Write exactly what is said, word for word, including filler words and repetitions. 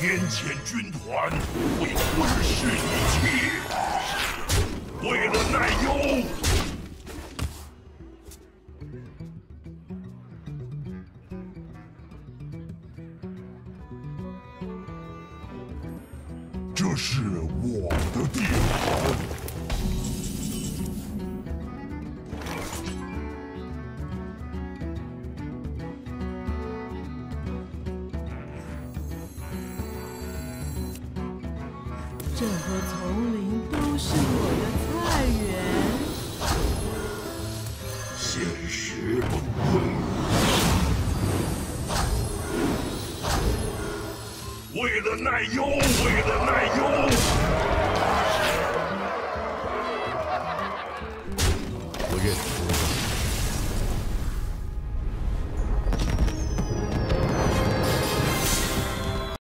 天谴军团会吞噬一切，为了奈优。 这是我的地盘。 整个丛林都是我的菜园。 现实崩溃。为了奈优，为了奈优。